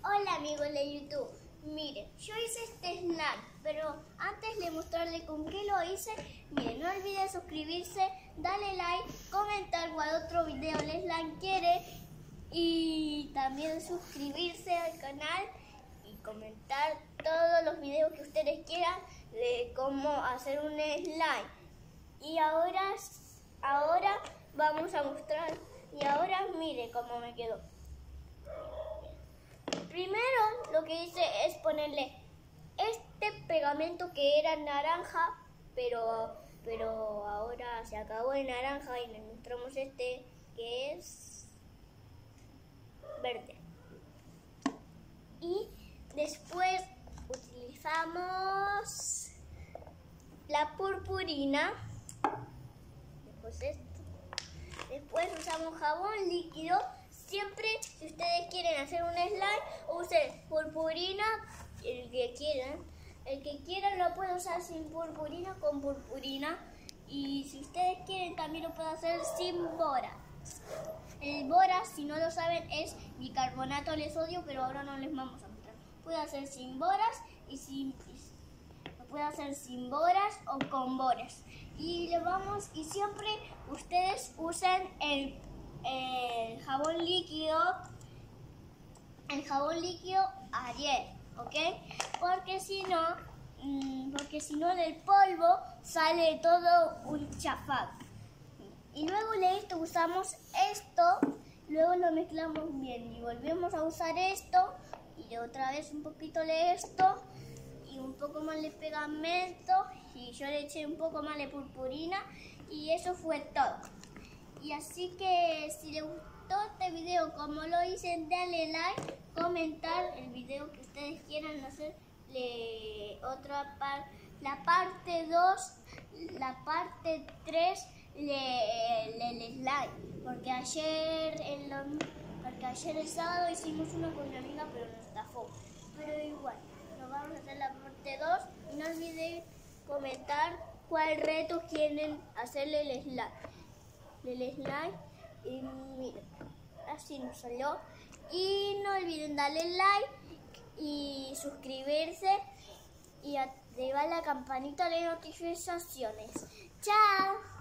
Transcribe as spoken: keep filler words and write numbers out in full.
Hola amigos de YouTube, miren, yo hice este snack, pero antes de mostrarles con qué lo hice, miren, no olviden suscribirse, darle like, comentar cuál otro video les like quiere y también suscribirse al canal y comentar todos los videos que ustedes quieran de cómo hacer un slime. Y ahora, ahora vamos a mostrar, y ahora miren cómo me quedó. Primero lo que hice es ponerle este pegamento que era naranja, pero, pero ahora se acabó el naranja y le mostramos este que es verde. Y después utilizamos la purpurina, después esto. Después usamos jabón líquido. Siempre, si ustedes quieren hacer un slime, usen purpurina, el que quieran. El que quieran lo puede usar sin purpurina, con purpurina. Y si ustedes quieren, también lo pueden hacer sin bora. El bora, si no lo saben, es bicarbonato de sodio, pero ahora no les vamos a mostrar. Puede hacer sin boras y sin... Lo puede hacer sin boras o con boras. Y le vamos, y siempre ustedes usen el... el jabón líquido, el jabón líquido ayer, ¿ok? Porque si no, porque si no del polvo sale todo un chafado. Y luego de esto usamos esto, luego lo mezclamos bien y volvemos a usar esto y otra vez un poquito de esto y un poco más de pegamento y yo le eché un poco más de purpurina y eso fue todo. Y así que si les gustó este video como lo hice, dale like, comentar el video que ustedes quieran hacerle otra parte, la parte dos, la parte tres del slime, porque ayer el porque ayer el sábado hicimos una con mi amiga pero nos estafó, pero igual, nos vamos a hacer la parte dos y no olviden comentar cuál reto quieren hacerle el slime. El slime y miren, así nos salió. Y no olviden darle like y suscribirse y activar la campanita de notificaciones. ¡Chao!